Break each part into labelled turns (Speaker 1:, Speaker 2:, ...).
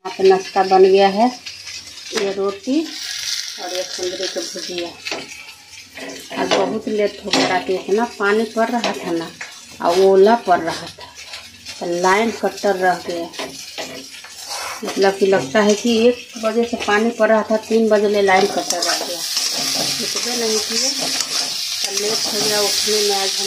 Speaker 1: पे नाश्ता बन गया है। ये रोटी और ये कुंदरी की भुजिया। आज बहुत लेट हो गया, रात इतना पानी पड़ रहा था ना और ओला पड़ रहा था तो लाइन कट्टर रह गया। मतलब कि लगता है कि 1 बजे से पानी पड़ रहा था, 3 बजे ले लाइन कट्टर रह गया। उठबे नहीं किए तो लेट हो गया उठने में। आज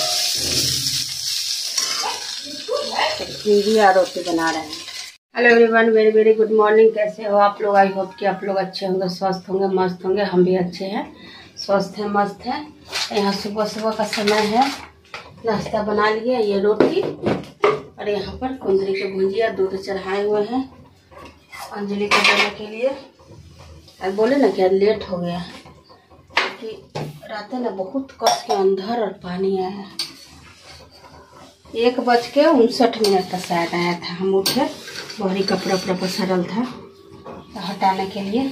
Speaker 1: हमको भुजिया रोटी बना रहे हैं। Hello everyone, very very good morning. कैसे हो आप लोग? आई होप कि आप लोग अच्छे होंगे, स्वस्थ होंगे, मस्त होंगे। हम भी अच्छे हैं, स्वस्थ हैं, मस्त हैं। यहाँ सुबह सुबह का समय है, नाश्ता बना लिए। ये रोटी और यहाँ पर कुंदरी की भुजिया, दूध चढ़ाए हुए हैं अंजलि को देने के लिए। आज बोले ना क्या लेट हो गया क्योंकि रात ना बहुत कस के अंधर और पानी आया है। 1:59 का शायद आया था। हम उठे, बाहरी कपड़ा उपड़ा पसरल था तो हटाने के लिए।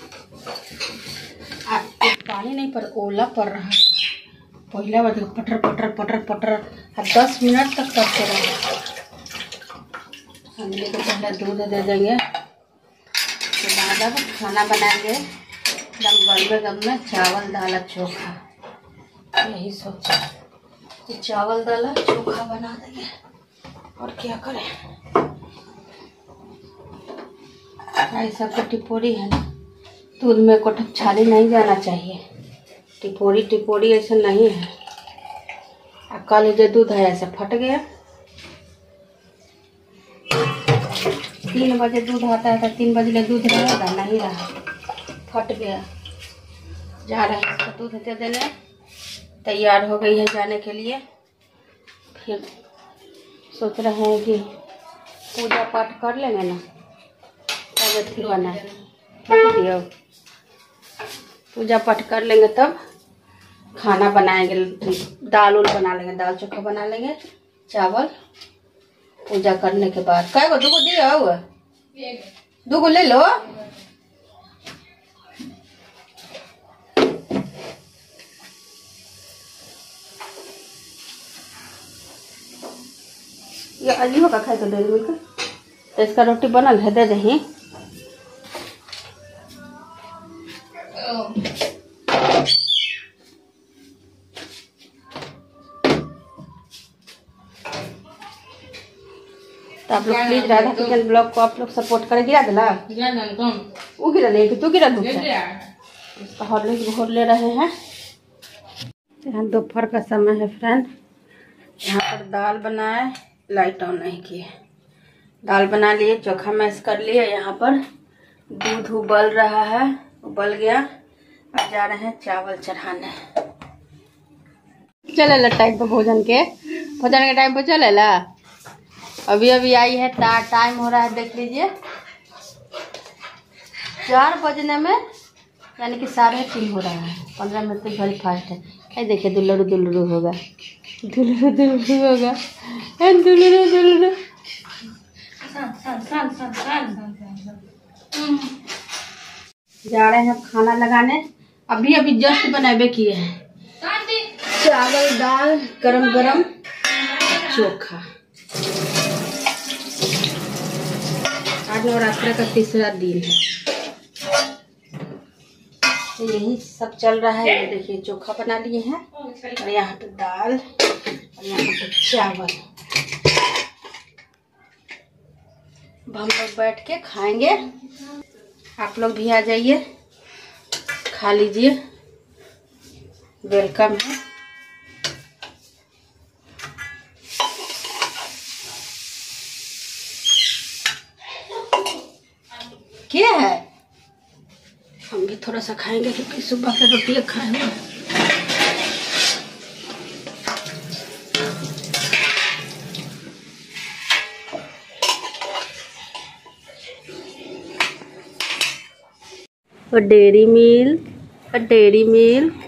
Speaker 1: पानी नहीं पर ओला पड़ रहा था। पहला बार पटर पटर पटर पटर 10 मिनट तक करते रहे। अंजलि को पहले दूध दे देंगे, उसके बाद अब खाना बनाएंगे। एकदम गरमे गरमे चावल दाल चोखा। यही सोचा कि चावल दाल चोखा बना देंगे और क्या करें। ऐसा को टिपोरी है ना, दूध में कोटक छाली नहीं जाना चाहिए। टिपोरी ऐसा नहीं है। कल जो दूध है ऐसा फट गया। 3 बजे दूध आता है तो 3 बजे ले दूध रहेगा, नहीं रहा, फट गया। जा रहे हैं इसका दूध दे देने। तैयार हो गई है जाने के लिए। फिर सोच रहे हैं कि पूजा पाठ कर लेंगे ना, तब फिर बना दियो। पूजा पाठ कर लेंगे तब खाना बनाएंगे। दाल उल बना लेंगे, दाल चोखा बना लेंगे, चावल। पूजा करने के बाद कै गो 2 गो दियो, 2 गो ले लो। ये अजीब का खाए डेरी मिल्क तो इसका रोटी बनल है, दे दही। तो आप लोग प्लीज राधा किचन ब्लॉग को आप लोग सपोर्ट करें। गिरा दिला वो गिरा नहीं कि तू गिरा दूँ घोर ले रहे हैं। यहाँ दोपहर का समय है फ्रेंड। यहाँ पर दाल बनाए, लाइट ऑन नहीं किए। दाल बना लिए, चोखा मैश कर लिए। यहाँ पर दूध उबल रहा है, उबल गया। अब जा रहे हैं चावल चढ़ाने। चले ला टाइम पर भोजन के टाइम पर चले ला। अभी आई है, टाइम हो रहा है देख लीजिए 4 बजने में, यानी कि 3:30 हो रहा है। 15 मिनट तक बड़ी फास्ट है। ये देखिए दुल्लू दुल्लू होगा, दुल्लू दुल्लू होगा, दुल्लू दुल्लू। जा रहे हैं खाना लगाने। अभी जस्ट बनाबे किए हैं चावल दाल गरम गरम चोखा। आज नवरात्र का 3रा दिन है, तो यही सब चल रहा है। ये देखिए चोखा बना लिए हैं और यहाँ पे दाल और यहाँ पे चावल। अब हम लोग बैठ के खाएंगे। आप लोग भी आ जाइए, खा लीजिए, वेलकम है। क्या है? हम भी थोड़ा सा खाएंगे क्योंकि सुबह से रोटी खाए हुए हैं। और डेरी मिल्क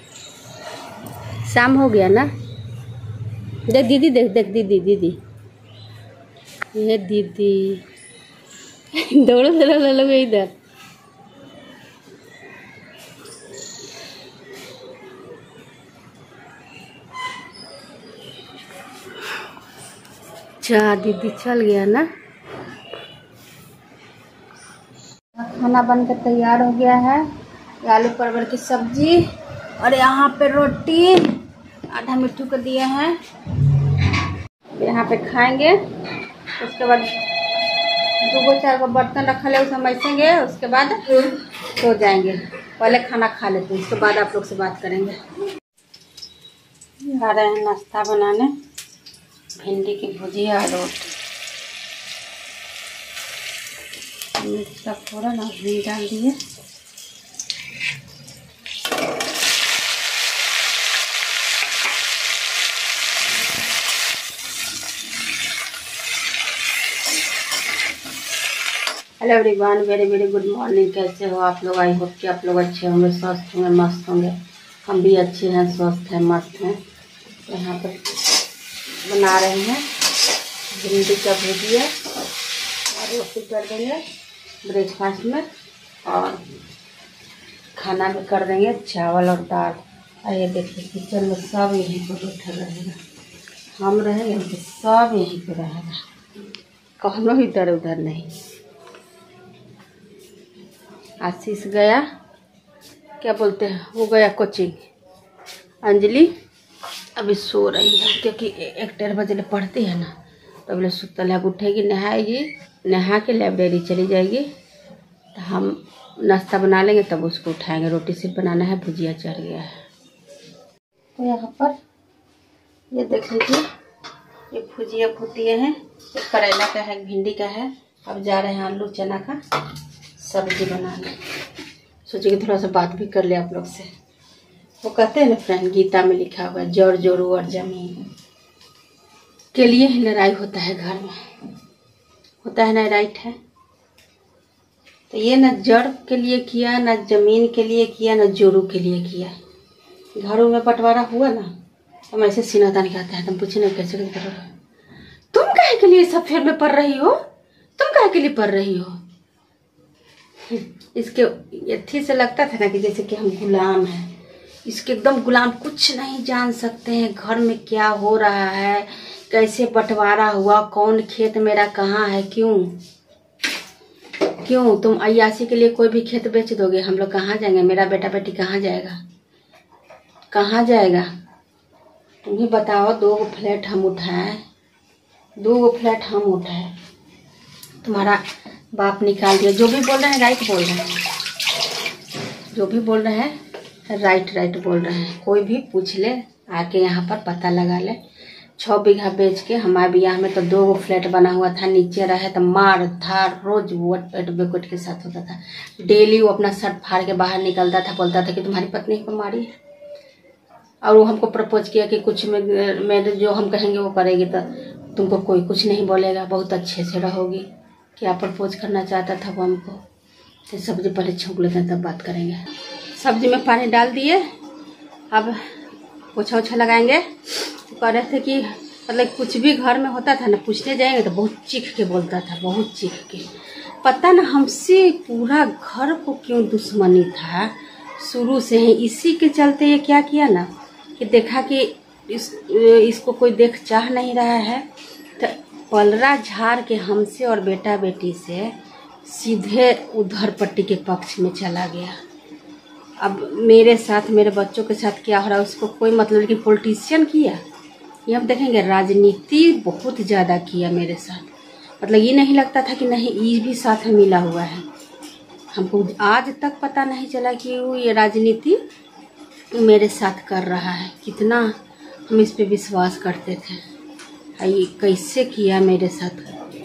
Speaker 1: शाम हो गया ना। देख दीदी, देख दीदी, ये दीदी दौड़ो लोग इधर। अच्छा दीदी चल गया ना। खाना बनकर तैयार हो गया है। आलू परवल की सब्जी और यहाँ पे रोटी आधा मिट्टू को दिए हैं। यहाँ पे खाएंगे, उसके बाद 2-4 को बर्तन रखा है उसे मैसेंगे, उसके बाद सो जाएंगे। पहले खाना खा लेते हैं, उसके बाद आप लोग से बात करेंगे। आ रहे हैं नाश्ता बनाने, भिंडी की भुजिया और रोटी। मिर्च का फोड़न और घी डाल दिए। Hello everyone, very very good morning. कैसे हो आप लोग? आई होप कि आप लोग अच्छे होंगे, स्वस्थ होंगे, मस्त होंगे। हम भी अच्छे हैं, स्वस्थ हैं, मस्त हैं। यहाँ पर बना रहे हैं भिंडी का भुजिया और रोटी कर देंगे ब्रेकफास्ट में, और खाना में कर देंगे चावल और दाल। और ये देखिए किचन में सब यहीं पर बैठा रहेगा, हम रहेंगे तो सब यहीं पर रहेगा, कहीं इधर उधर नहीं। आशीष गया, क्या बोलते हैं, वो गया कोचिंग। अंजलि अभी सो रही है क्योंकि 1-1:30 बजे पढ़ती है ना, तो अभी सुतल है। उठेगी, नहाएगी, नहा के लाइब्रेरी चली जाएगी। तो हम नाश्ता बना लेंगे तब उसको उठाएंगे। रोटी सिर्फ बनाना है, भुजिया चढ़ गया है। तो यहाँ पर ये देख लीजिए, ये भुजिया भुतिए हैं। एक करेला का है, भिंडी का है। अब जा रहे हैं आलू चना का सब्जी बनाने। सोचे कि थोड़ा सा बात भी कर ले आप लोग से। वो कहते हैं ना फ्रेंड, गीता में लिखा हुआ है, जड़ जोड़ो और जमीन के लिए ही लड़ाई होता है घर में, होता है ना, राइट है। तो ये न जड़ के लिए किया, न जमीन के लिए किया, न जोड़ू के लिए किया। घरों में बंटवारा हुआ ना, हम ऐसे सीना तान कहते हैं। तुम पूछे ना कैसे कर रहे हो, तुम काहे के लिए सब फेर में पढ़ रही हो, तुम काहे के लिए पढ़ रही हो। इसके यथी से लगता था ना कि जैसे कि हम गुलाम हैं। इसके एकदम गुलाम, कुछ नहीं जान सकते हैं घर में क्या हो रहा है, कैसे बंटवारा हुआ, कौन खेत मेरा कहाँ है, क्यों तुम अय्यासी के लिए कोई भी खेत बेच दोगे, हम लोग कहाँ जाएंगे, मेरा बेटा बेटी कहाँ जाएगा, कहाँ जाएगा। तुम ही बताओ। 2 फ्लैट हम उठाए, 2 फ्लैट हम उठाए, तुम्हारा बाप निकाल दिया। जो भी बोल रहे हैं राइट बोल रहे हैं, जो भी बोल रहे हैं राइट बोल रहे हैं। कोई भी पूछ ले, आके यहाँ पर पता लगा ले। 6 बीघा बेच के हमारे बियाह में तो 2 फ्लैट बना हुआ था। नीचे रहे तो मार धार रोज बेकुट के साथ होता था। डेली वो अपना शर्ट फाड़ के बाहर निकलता था, बोलता था कि तुम्हारी पत्नी को मारी है। और वो हमको प्रपोज किया कि कुछ में जो हम कहेंगे वो करेगी, तो तुमको कोई कुछ नहीं बोलेगा, बहुत अच्छे से रहोगी। क्या प्रपोज करना चाहता था वो हमको। तो सब्जी पहले छौंक लेते हैं तब बात करेंगे। सब्जी में पानी डाल दिए, अब पोछा ओछा लगाएंगे। तो कह रहे थे कि मतलब कुछ भी घर में होता था ना, पूछने जाएंगे तो बहुत चीख के बोलता था, बहुत चीख के। पता ना हमसे पूरा घर को क्यों दुश्मनी था शुरू से ही। इसी के चलते ये क्या किया ना कि देखा कि इसको कोई देख चाह नहीं रहा है, तो पलरा झाड़ के हमसे और बेटा बेटी से सीधे उधर पट्टी के पक्ष में चला गया। अब मेरे साथ, मेरे बच्चों के साथ क्या हो रहा है उसको कोई मतलब, लेकिन पॉलिटिशियन किया ये हम देखेंगे। राजनीति बहुत ज़्यादा किया मेरे साथ, मतलब ये नहीं लगता था कि नहीं ये भी साथ में मिला हुआ है। हमको आज तक पता नहीं चला कि वो ये राजनीति मेरे साथ कर रहा है। कितना हम इस पे विश्वास करते थे, ये कैसे किया मेरे साथ।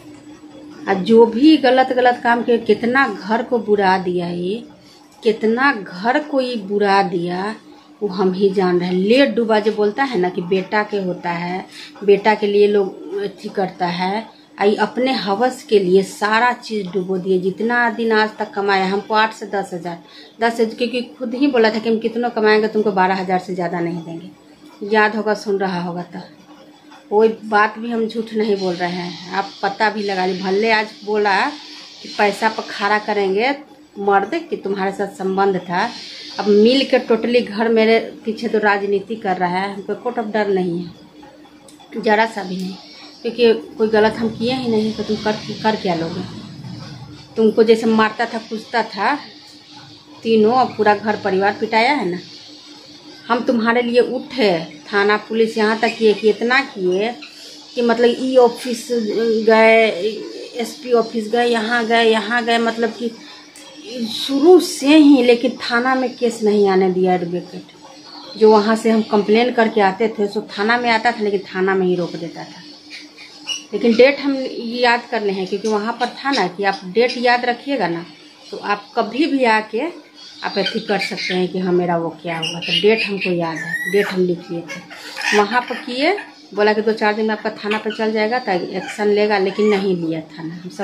Speaker 1: और जो भी गलत काम किया, कितना घर को बुरा दिया, ये कितना घर को ये बुरा दिया, वो हम ही जान रहे हैं। लेट डूबा जो बोलता है ना कि बेटा के होता है, बेटा के लिए लोग अथी करता है, आई अपने हवस के लिए सारा चीज़ डुबो दिए। जितना दिन आज तक कमाया, हमको 8 से 10 हज़ार, 10 क्योंकि खुद ही बोला था कि हम कितना कमाएंगे, तुमको 12,000 से ज़्यादा नहीं देंगे। याद होगा, सुन रहा होगा, तो कोई बात भी हम झूठ नहीं बोल रहे हैं। आप पता भी लगा ली। भले आज बोला कि पैसा पर खड़ा करेंगे मर्द कि तुम्हारे साथ संबंध था, अब मिल के टोटली घर मेरे पीछे तो राजनीति कर रहा है। हमको कोट ऑफ डर नहीं है, जरा सा भी नहीं, क्योंकि कोई गलत हम किए ही नहीं, तो तुम कर क्या लोगे। तुमको जैसे मारता था पूछता था तीनों, अब पूरा घर परिवार पिटाया है ना। हम तुम्हारे लिए उठे, थाना पुलिस यहाँ तक किए कि इतना किए कि मतलब ई ऑफिस गए, एसपी ऑफिस गए, यहाँ गए, मतलब कि शुरू से ही, लेकिन थाना में केस नहीं आने दिया एडवोकेट। जो वहाँ से हम कंप्लेन करके आते थे सो थाना में आता था, लेकिन थाना में ही रोक देता था। लेकिन डेट हम याद करने हैं, क्योंकि वहाँ पर था ना कि आप डेट याद रखिएगा ना, तो आप कभी भी आके आप ऐसी कर सकते हैं कि हाँ मेरा वो क्या हुआ। तो डेट हमको याद है, डेट हम लिख लिए थे वहाँ पर किए। बोला कि 2-4 दिन में आपका थाना पर चल जाएगा तो एक्शन लेगा, लेकिन नहीं लिया थाना। हम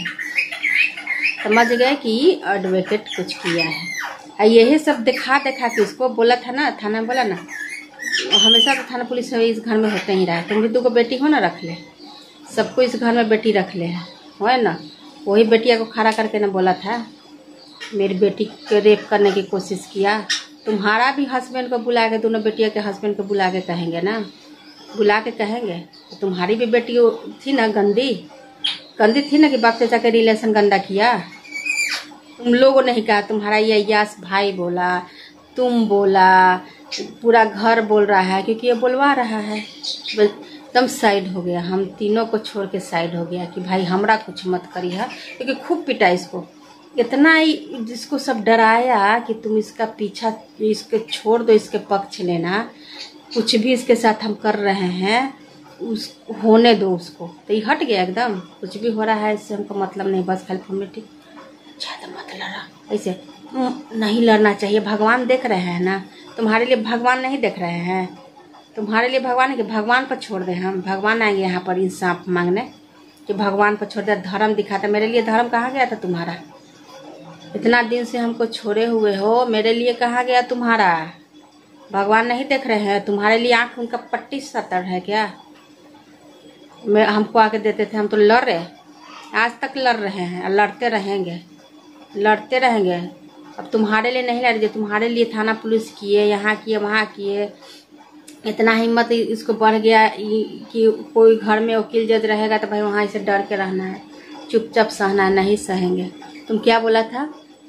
Speaker 1: समझ गए कि एडवोकेट कुछ किया है। यही सब दिखा के उसको बोला था ना, थाना में बोला ना, हमेशा तो थाना पुलिस इस घर में होते ही रहा। तुम भी 2 बेटी हो ना, रख ले, सबको इस घर में बेटी रख ले है ना। वही बेटिया को खड़ा करके ना बोला था, मेरी बेटी को रेप करने की कोशिश किया। तुम्हारा भी हस्बैंड को बुला के, दोनों बेटिया के हस्बैंड को बुला के कहेंगे ना, बुला के कहेंगे तो तुम्हारी भी बेटी थी ना, गंदी थी ना, कि बाप चाचा के रिलेशन गंदा किया। तुम लोगों ने ही कहा, तुम्हारा ये यास भाई बोला, तुम बोला, पूरा घर बोल रहा है, क्योंकि ये बोलवा रहा है। एकदम साइड हो गया, हम तीनों को छोड़ के साइड हो गया कि भाई हमरा कुछ मत करिए, क्योंकि खूब पिटा इसको। इतना ही जिसको सब डराया कि तुम इसका पीछा, इसके छोड़ दो, इसके पक्ष लेना, कुछ भी इसके साथ हम कर रहे हैं उस होने दो उसको। तो ये हट गया एकदम, कुछ भी हो रहा है इससे हमको मतलब नहीं, बस खाली फॉर्मेलिटी। ज़्यादा मत लड़ा, ऐसे नहीं लड़ना चाहिए। भगवान देख रहे हैं ना, तुम्हारे लिए भगवान नहीं देख रहे हैं, तुम्हारे लिए भगवान है कि भगवान पर छोड़ दें हम। भगवान आएंगे यहाँ पर इंसाफ मांगने कि भगवान पर छोड़ दे, धर्म दिखाता। मेरे लिए धर्म कहाँ गया था तुम्हारा? इतना दिन से हमको छोड़े हुए हो, मेरे लिए कहाँ गया तुम्हारा? भगवान नहीं देख रहे हैं? तुम्हारे लिए आँख उनका पट्टी सतर है क्या? मैं हमको आके देते थे, हम तो लड़ रहे, आज तक लड़ रहे हैं, लड़ते रहेंगे। अब तुम्हारे लिए नहीं लड़ रहे, तुम्हारे लिए थाना पुलिस किए, यहाँ किए, वहाँ किए। इतना हिम्मत इसको बढ़ गया कि कोई घर में वकील जज रहेगा तो भाई वहाँ इसे डर के रहना है, चुपचाप सहना है। नहीं सहेंगे। तुम क्या बोला था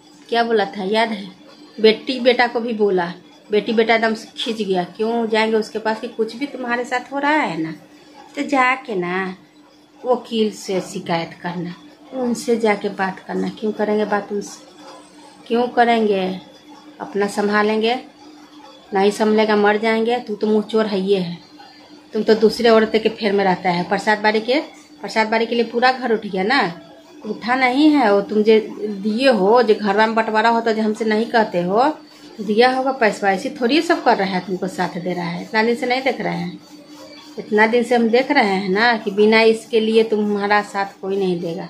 Speaker 1: याद है? बेटी बेटा को भी बोला, बेटी बेटा एकदम खींच गया, क्यों जाएंगे उसके पास कि कुछ भी तुम्हारे साथ हो रहा है ना, तो जाके ना वकील से शिकायत करना, उनसे जाके बात करना। क्यों करेंगे बात उनसे? क्यों करेंगे? अपना संभालेंगे, नहीं संभलेगा मर जाएंगे। तू तो मुँह चोर है, ये है। तुम तो दूसरे औरतें के फेर में रहता है। प्रसाद बाड़ी के लिए पूरा घर उठ गया ना, उठा नहीं है वो। तुम जो दिए हो, जो घर में बंटवारा होता, जो हमसे नहीं कहते हो, दिया होगा पैसा। ऐसी थोड़ी सब कर रहा है, तुमको साथ दे रहा है। इतना दिन से नहीं देख रहे हैं? इतना दिन से हम देख रहे हैं ना कि बिना इसके लिए तुम्हारा साथ कोई नहीं देगा।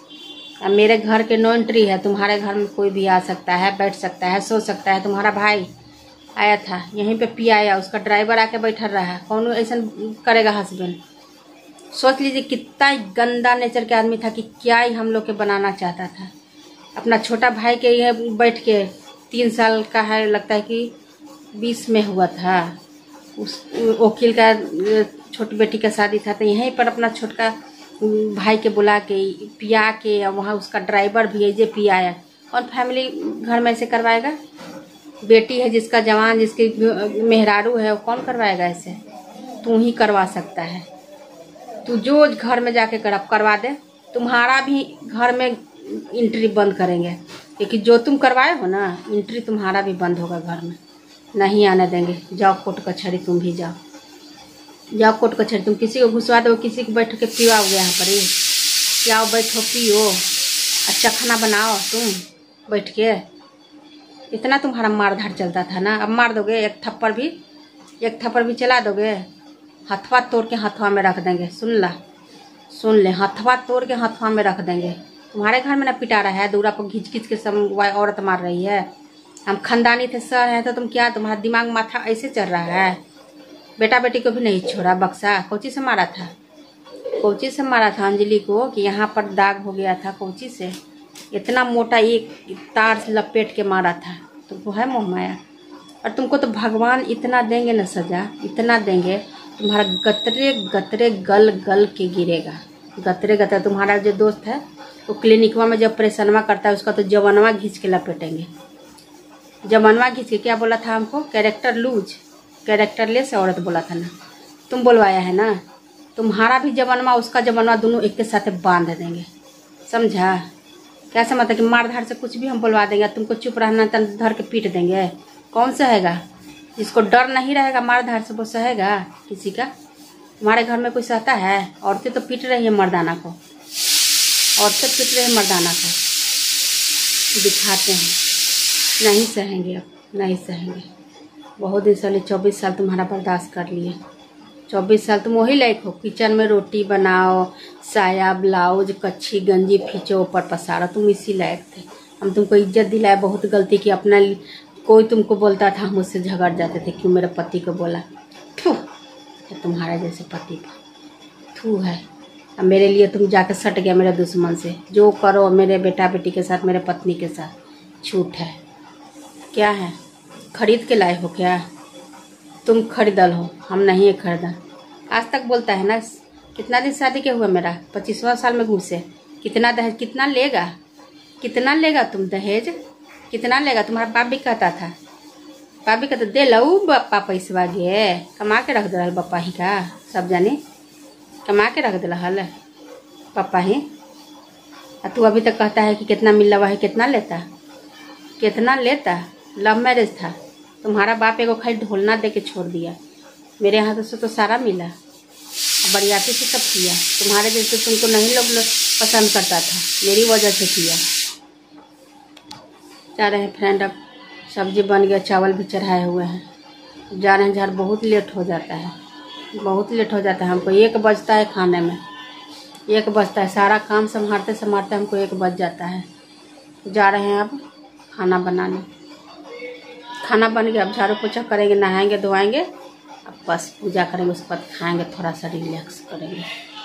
Speaker 1: अब मेरे घर के नो एंट्री है, तुम्हारे घर में कोई भी आ सकता है, बैठ सकता है, सो सकता है। तुम्हारा भाई आया था, यहीं पे पी आया, उसका ड्राइवर आके बैठा रहा है। कौन ऐसा करेगा हस्बैंड? सोच लीजिए कितना गंदा नेचर के आदमी था कि क्या ही हम लोग के बनाना चाहता था। अपना छोटा भाई के ये बैठ के 3 साल का है, लगता है कि 20 में हुआ था, उस वकील का छोटी बेटी का शादी था, तो यहीं पर अपना छोटका भाई के बुला के पिया के, वहाँ उसका ड्राइवर भी है जे पियाया। कौन फैमिली घर में ऐसे करवाएगा? बेटी है जिसका जवान, जिसकी मेहरारू है, वो कौन करवाएगा ऐसे? तू ही करवा सकता है। तू जो घर में जाके करवा दे, तुम्हारा भी घर में एंट्री बंद करेंगे, क्योंकि जो तुम करवाए हो ना, एंट्री तुम्हारा भी बंद होगा घर में, नहीं आने देंगे। जाओ कोर्ट कचहरी, तुम भी जाओ कोर्ट कचहरी। तुम किसी को घुसवा दो, किसी को बैठ के पिवाओगे यहाँ पर ही? जाओ बैठो, पियो, अच्छा खाना बनाओ तुम बैठ के। इतना तुम्हारा मारधाड़ चलता था ना, अब मार दोगे? एक थप्पड़ भी चला दोगे? हथवा तोड़ के हथवा में रख देंगे। सुन ले, हथवा तोड़ के हथवा में रख देंगे। तुम्हारे घर में ना पिटा रहा है, दूरा पर घिच के सब औरत मार रही है। हम खानदानी थे, सर है, तो तुम क्या, तुम्हारा दिमाग माथा ऐसे चल रहा है? बेटा बेटी को भी नहीं छोड़ा बक्सा। कोची से मारा था अंजलि को कि यहाँ पर दाग हो गया था, कोची से इतना मोटा एक तार लपेट के मारा था। तुमको है मोह माया? और तुमको तो भगवान इतना देंगे ना सजा, इतना देंगे, तुम्हारा गतरे गल के गिरेगा। गतरे तुम्हारा जो दोस्त है वो क्लिनिकवा में जब ऑपरेशनवा करता है उसका तो जवनवा घींच के लपेटेंगे। जवनवा घींच के क्या बोला था हमको, कैरेक्टर लूज कैरेक्टर लेस औरत बोला था ना, तुम बोलवाया है ना। तुम्हारा भी जवनवा उसका जवनवा दोनों एक के साथ बांध देंगे, समझा। क्या समझता कि मार धाड़ से कुछ भी हम बोलवा देंगे, तुमको चुप रहना तो धर के पीट देंगे। कौन सहेगा? जिसको डर नहीं रहेगा मार धाड़ से वो सहेगा किसी का? हमारे घर में कोई सहता है? औरतें तो पीट रही है मर्दाना को, औरतें पीट रही है मर्दाना को, दिखाते हैं। नहीं सहेंगे, अब नहीं सहेंगे। बहुत दिन से 24 साल तुम्हारा बर्दाश्त कर लिए। 24 साल तुम वही लायक हो, किचन में रोटी बनाओ, साया ब्लाउज कच्छी गंजी खींचो ऊपर पसारो, तुम इसी लायक थे। हम तुमको इज्जत दिलाए, बहुत गलती की। अपना कोई तुमको बोलता था मुझसे झगड़ जाते थे, क्यों मेरे पति को बोला। थू, तुम्हारा जैसे पति का थू है। अब मेरे लिए तुम जाकर सट गया मेरे दुश्मन से। जो करो मेरे बेटा बेटी के साथ, मेरे पत्नी के साथ, छूट है। क्या है, खरीद के लाए हो क्या? तुम खरीदल हो, हम नहीं खरीदा। आज तक बोलता है ना। कितना दिन शादी के हुआ मेरा? 25वां साल में घुसे। कितना दहेज, कितना लेगा, कितना लेगा तुम दहेज, कितना लेगा? तुम्हारा बाप भी कहता था, बाप भी कहता दे लो बप्पा पैसवा गे, कमा के रख दे बप्पा ही का, सब जाने कमा के रख दे हल पप्पा ही। और तू अभी तक कहता है कि कितना मिल रहा है, कितना लेता, कितना लेता। लव मैरिज था, तुम्हारा बाप एगो खाली ढोलना दे के छोड़ दिया। मेरे हाथ से तो सारा मिला, बरियाती से सब किया। तुम्हारे जैसे तुमको नहीं लोग पसंद करता था, मेरी वजह से किया। जा रहे हैं फ्रेंड, अब सब्जी बन गया, चावल भी चढ़ाए हुए हैं। जा रहे हैं घर, बहुत लेट हो जाता है, बहुत लेट हो जाता है हमको। 1 बजता है खाने में, 1 बजता है। सारा काम संभालते संभालते हमको 1 बज जाता है। जा रहे हैं अब खाना बनाने। खाना बन गया, अब झाड़ू पोछा करेंगे, नहाएंगे धोएंगे, अब बस पूजा करेंगे, उसके बाद खाएंगे, थोड़ा सा रिलैक्स करेंगे।